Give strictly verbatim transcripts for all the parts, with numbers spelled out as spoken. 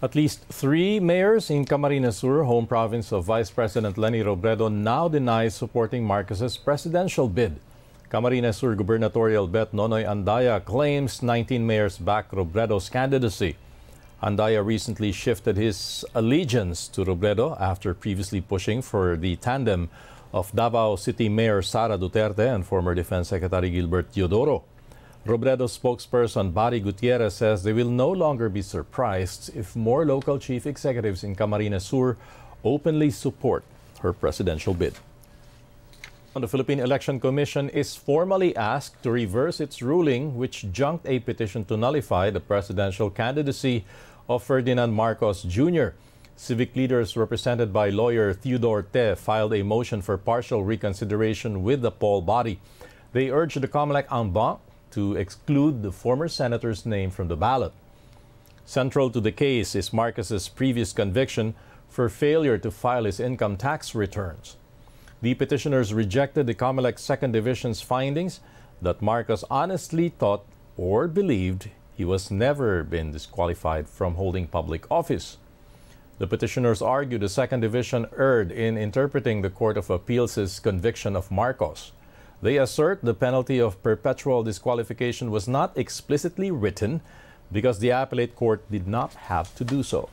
At least three mayors in Camarines Sur, home province of Vice President Leni Robredo, now denies supporting Marcos's presidential bid. Camarines Sur gubernatorial bet Nonoy Andaya claims nineteen mayors back Robredo's candidacy. Andaya recently shifted his allegiance to Robredo after previously pushing for the tandem of Davao City Mayor Sara Duterte and former Defense Secretary Gilbert Teodoro. Robredo spokesperson Barry Gutierrez says they will no longer be surprised if more local chief executives in Camarines Sur openly support her presidential bid. The Philippine Election Commission is formally asked to reverse its ruling which junked a petition to nullify the presidential candidacy of Ferdinand Marcos Junior Civic leaders represented by lawyer Theodore Te filed a motion for partial reconsideration with the poll body. They urged the COMELEC en banc to exclude the former senator's name from the ballot. Central to the case is Marcos's previous conviction for failure to file his income tax returns. The petitioners rejected the COMELEC Second Division's findings that Marcos honestly thought or believed he was never been disqualified from holding public office. The petitioners argue the Second Division erred in interpreting the Court of Appeals' conviction of Marcos. They assert the penalty of perpetual disqualification was not explicitly written because the appellate court did not have to do so.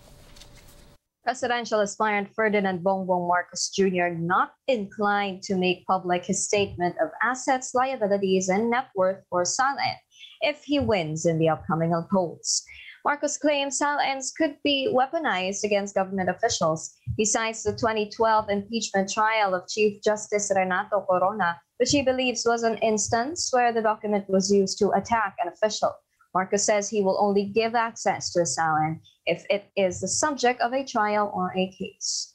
Presidential aspirant Ferdinand Bongbong Marcos Junior not inclined to make public his statement of assets, liabilities, and net worth for SALN if he wins in the upcoming polls. Marcos claims SALNs could be weaponized against government officials. He cites the twenty twelve impeachment trial of Chief Justice Renato Corona, which he believes was an instance where the document was used to attack an official. Marcos says he will only give access to a SALN if it is the subject of a trial or a case.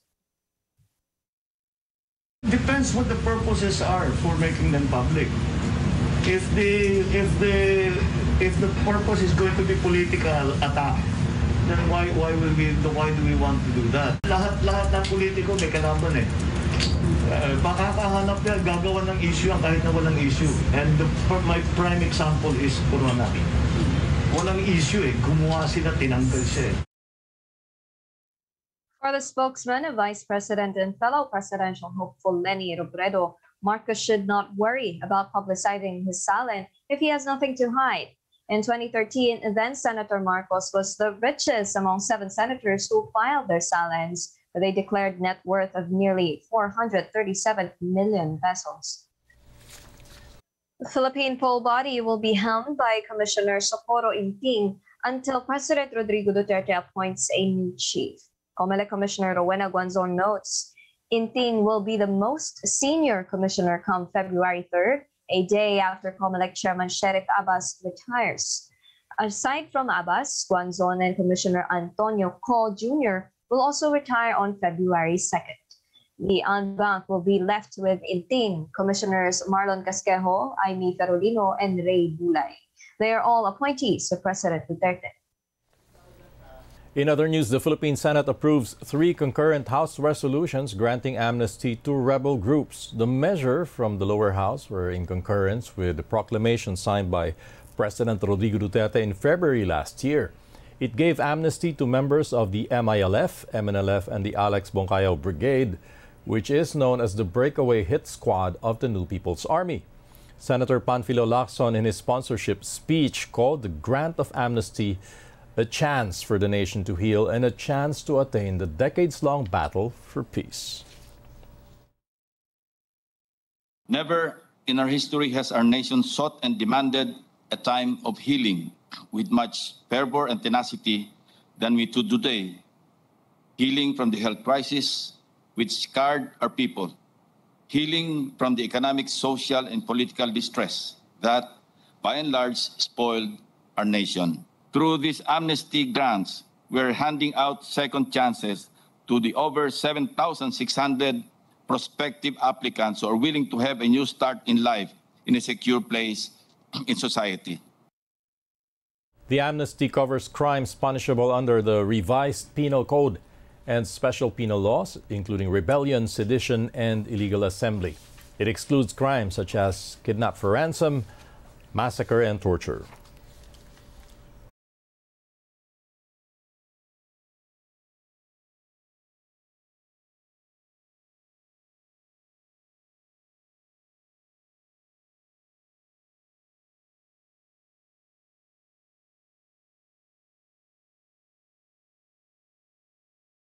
Depends what the purposes are for making them public. If the if the if the purpose is going to be political attack, then why why will we why do we want to do that? Lahat lahat ng politiko may kalaban eh. Uh, makakahanap yan, gagawa ng issue yan kahit na walang issue. And the, my prime example is Corona. Walang issue eh, gumawa sila, tinanggal siya eh. For the spokesman of Vice President and fellow presidential hopeful Leni Robredo, Marcos should not worry about publicizing his SALN if he has nothing to hide. In twenty thirteen, then Senator Marcos was the richest among seven senators who filed their SALNs, where they declared net worth of nearly four hundred thirty-seven million pesos. The Philippine poll body will be helmed by Commissioner Socorro Inting until President Rodrigo Duterte appoints a new chief. COMELEC Commissioner Rowena Guanzon notes, Inting will be the most senior commissioner come February third, a day after COMELEC Chairman Sheriff Abbas retires. Aside from Abbas, Guanzon and Commissioner Antonio Co Junior will also retire on February second. The en banc will be left with Inting, Commissioners Marlon Casquejo, Aimee Carolino, and Ray Bulay. They are all appointees of President Duterte. In other news, the Philippine Senate approves three concurrent House resolutions granting amnesty to rebel groups. The measure from the lower house were in concurrence with the proclamation signed by President Rodrigo Duterte in February last year. It gave amnesty to members of the M I L F, M N L F, and the Alex Bongcayaw Brigade, which is known as the breakaway hit squad of the New People's Army. Senator Panfilo Lacson, in his sponsorship speech, called the grant of amnesty a chance for the nation to heal and a chance to attain the decades-long battle for peace. Never in our history has our nation sought and demanded a time of healing with much fervor and tenacity than we do today. Healing from the health crisis which scarred our people. Healing from the economic, social, and political distress that, by and large, spoiled our nation. Through these amnesty grants, we're handing out second chances to the over seven thousand six hundred prospective applicants who are willing to have a new start in life in a secure place in society. The amnesty covers crimes punishable under the revised penal code and special penal laws, including rebellion, sedition, and illegal assembly. It excludes crimes such as kidnap for ransom, massacre, and torture.